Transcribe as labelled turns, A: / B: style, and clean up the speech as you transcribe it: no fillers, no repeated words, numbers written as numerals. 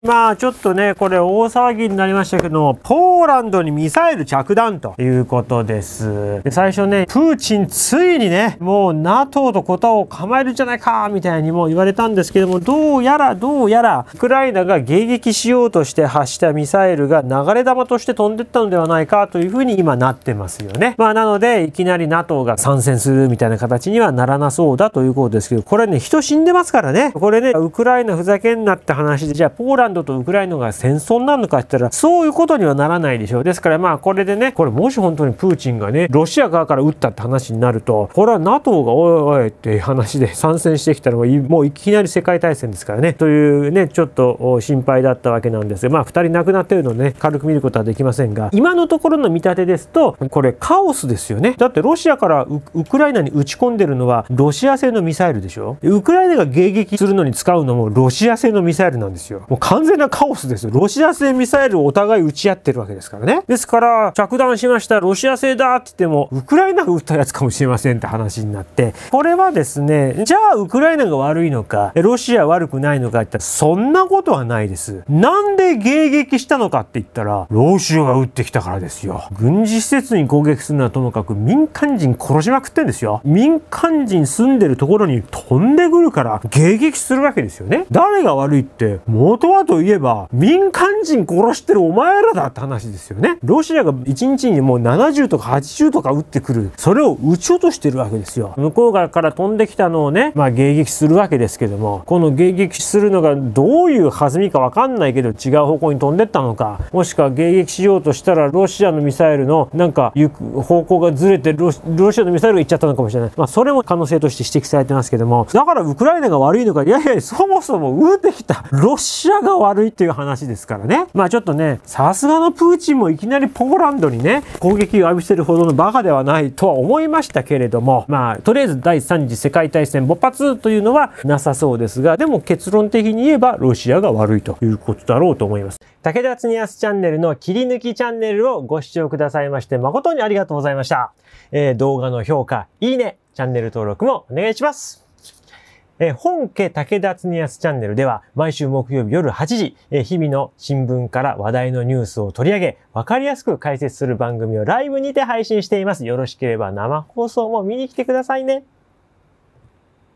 A: まあちょっとね、これ大騒ぎになりましたけども、ポーランドにミサイル着弾ということです。で、最初ね、プーチンついにね、もう NATO と肩を構えるんじゃないかみたいにも言われたんですけども、どうやらウクライナが迎撃しようとして発したミサイルが流れ弾として飛んでったのではないかというふうに今なってますよね。まあなのでいきなり NATO が参戦するみたいな形にはならなそうだということですけど、これね、人死んでますからね。これね、ウクライナふざけんなって話で、じゃあポーランドとウクライナが戦争になるのかって言ったら、そういうことにはならないでしょう。ですからまあこれでね、これもし本当にプーチンがね、ロシア側から撃ったって話になると、これは NATO がおいおいって話で参戦してきたらもういきなり世界大戦ですからね、というね、ちょっと心配だったわけなんですが、まあ2人亡くなっているのでね、軽く見ることはできませんが、今のところの見立てですと、これカオスですよね。だってロシアからウクライナに撃ち込んでるのはロシア製のミサイルでしょ。ウクライナが迎撃するのに使うのもロシア製のミサイルなんですよ。もう完全なカオスですよ。ロシア製ミサイルをお互い撃ち合ってるわけですからね。ですから着弾しました、ロシア製だって言ってもウクライナが撃ったやつかもしれませんって話になって、これはですね、じゃあウクライナが悪いのかロシア悪くないのかって言ったらそんなことはないです。なんで迎撃したのかって言ったら、ロシアが撃ってきたからですよ。軍事施設に攻撃するのはともかく民間人殺しまくってんですよ。民間人住んでるところに飛んでくるから迎撃するわけですよね。誰が悪いって、元はといえば民間人殺してるお前らだって話ですよね。ロシアが1日にもう70とか80とか撃ってくる、それを撃ち落としてるわけですよ。向こう側から飛んできたのをね、まあ迎撃するわけですけども、この迎撃するのがどういう弾みかわかんないけど違う方向に飛んでったのか、もしくは迎撃しようとしたらロシアのミサイルのなんか行く方向がずれてロシアのミサイルが行っちゃったのかもしれない。まあそれも可能性として指摘されてますけども、だからウクライナが悪いのか、いやいやそもそも撃ってきたロシアが悪いっていう話ですからね。まあちょっとね、さすがのプーチンもいきなりポーランドにね攻撃を浴びせるほどのバカではないとは思いましたけれども、まあとりあえず第3次世界大戦勃発というのはなさそうですが、でも結論的に言えばロシアが悪いということだろうと思います。武田恒康チャンネルの切り抜きチャンネルをご視聴くださいまして誠にありがとうございました。動画の評価、いいね、チャンネル登録もお願いします。本家武田恒康チャンネルでは毎週木曜日夜8時、日々の新聞から話題のニュースを取り上げ、わかりやすく解説する番組をライブにて配信しています。よろしければ生放送も見に来てくださいね。